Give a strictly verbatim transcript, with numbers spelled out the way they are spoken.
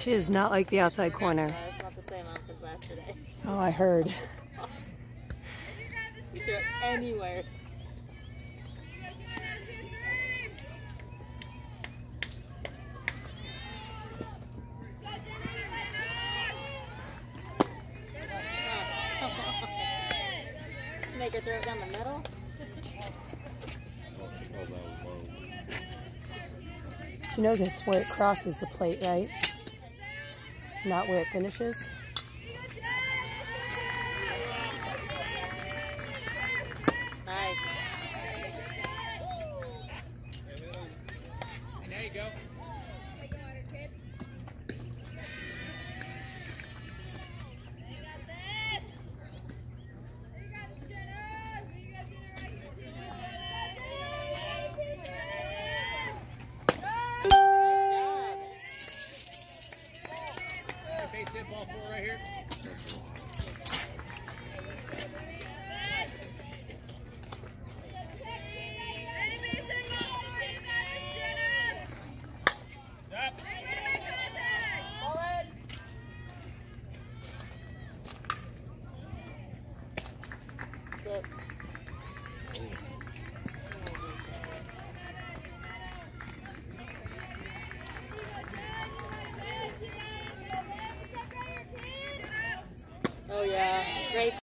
She does not like the outside corner. No, it's not the same amount as yesterday. Oh, I heard. You can go anywhere. Make her throw it down the middle. She knows it's where it crosses the plate, right? Not where it finishes. Nice. There you go. Face hit ball four right here. Good. Oh yeah, great.